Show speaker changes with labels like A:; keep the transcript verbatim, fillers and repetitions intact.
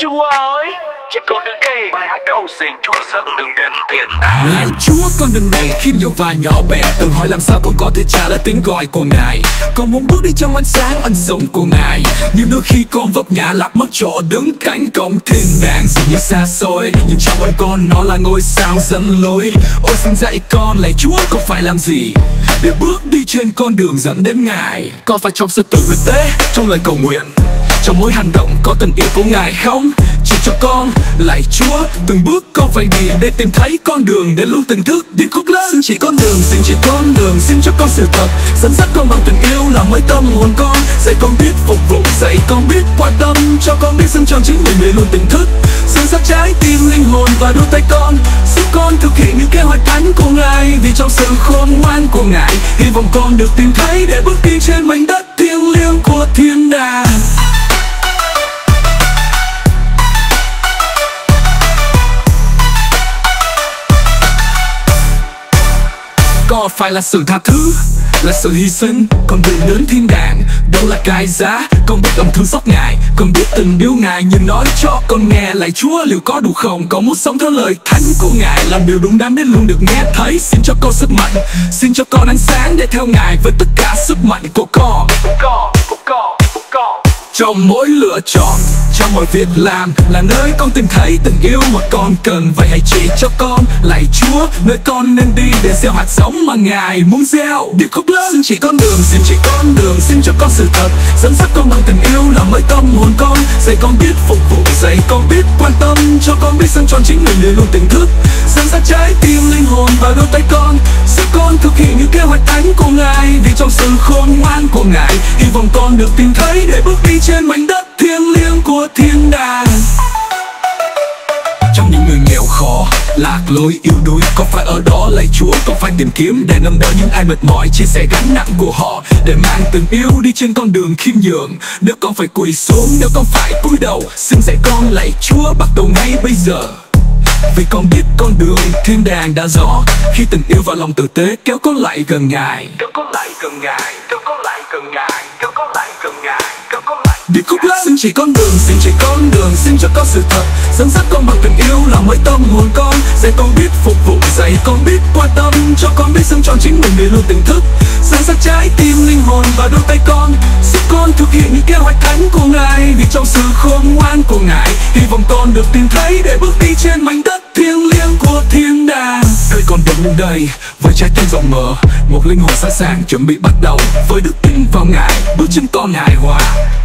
A: Chúa ơi, chỉ con đường cây bài hát cầu xin Chúa dẫn đường đến thiên đàng.
B: Lạy Chúa, con đường này khiêm nhường và nhỏ bé, từng hỏi làm sao con có thể trả lời tiếng gọi của Ngài. Con muốn bước đi trong ánh sáng ân sủng của Ngài, nhưng đôi khi con vấp ngã lạc mất chỗ đứng cánh cổng thiên đàng. Dường như xa xôi, nhưng trong ôi con nó là ngôi sao dẫn lối. Ôi xin dạy con, lạy Chúa, con phải làm gì để bước đi trên con đường dẫn đến Ngài? Con phải trong sự tự thực tế, trong lời cầu nguyện, trong mỗi hành động có tình yêu của Ngài không? Chỉ cho con, lạy Chúa, từng bước con phải đi để tìm thấy con đường, để luôn tỉnh thức đi khúc lớn. Xin chỉ con đường, xin chỉ con đường, xin cho con sự thật, dẫn dắt con bằng tình yêu làm mới tâm hồn con. Dạy con biết phục vụ, dạy con biết quan tâm, cho con biết dâng trọn chính mình để luôn tỉnh thức, dẫn dắt trái tim, linh hồn và đôi tay con, giúp con thực hiện những kế hoạch thánh của Ngài. Vì trong sự khôn ngoan của Ngài, hy vọng con được tìm thấy để bước đi trên mảnh đất thiêng liêng của thiên đàng. Có phải là sự tha thứ, là sự hy sinh, con đường đến thiên đàng đâu là cái giá. Con biết lòng thương xót Ngài, con biết tình yêu Ngài, nhưng nói cho con nghe, lạy Chúa, liệu có đủ không? Con muốn sống theo lời thánh của Ngài, làm điều đúng đắn để luôn được nghe thấy. Xin cho con sức mạnh, xin cho con ánh sáng để theo Ngài với tất cả sức mạnh của con. Trong mỗi lựa chọn, trong mọi việc làm, là nơi con tìm thấy tình yêu mà con cần. Vậy hãy chỉ cho con, lạy Chúa, nơi con nên đi để gieo hạt giống mà Ngài muốn gieo. Điệp khúc lớn, xin chỉ con đường, xin chỉ con đường, xin cho con sự thật, dẫn dắt con bằng tình yêu làm mới tâm hồn con. Dạy con biết phục vụ, dạy con biết quan tâm, cho con biết dâng trọn chính mình để luôn tỉnh thức, dẫn dắt trái tim, linh hồn và đôi tay con, giúp con thực hiện những kế hoạch thánh của Ngài. Vì trong sự khôn ngoan của Ngài, hy vọng con được tìm thấy để bước đi trên mảnh đất thiêng liêng của thiên đàng. Trong những người nghèo khó, lạc lối yếu đuối, con phải ở đó lạy Chúa, con phải tìm kiếm để nâng đỡ những ai mệt mỏi, chia sẻ gánh nặng của họ, để mang tình yêu đi trên con đường khiêm nhường. Nếu con phải quỳ xuống, nếu con phải cúi đầu, xin dạy con lạy Chúa bắt đầu ngay bây giờ. Vì con biết con đường thiên đàng đã rõ, khi tình yêu và lòng tử tế kéo con lại gần Ngài, kéo con lại gần Ngài, kéo con lại gần Ngài, kéo con lại gần Ngài, kéo con lại. Điệp khúc lớn, xin chỉ con đường, xin chỉ con đường, xin cho con sự thật, dẫn dắt con bằng tình yêu làm mới tâm hồn con. Dạy con biết phục vụ, dạy con biết quan tâm, cho con biết dâng trọn chính mình để luôn tỉnh thức, dẫn dắt trái tim, linh hồn và đôi tay con, giúp con thực hiện những kế hoạch thánh của Ngài. Vì trong sự khôn ngoan của Ngài, hy vọng con được tìm thấy để bước đi trên mảnh đất thiêng liêng của thiên đàng. Đời con đứng đây với trái tim rộng mở, một linh hồn sẵn sàng chuẩn bị bắt đầu, với đức tin vào Ngài, bước chân con hài hòa.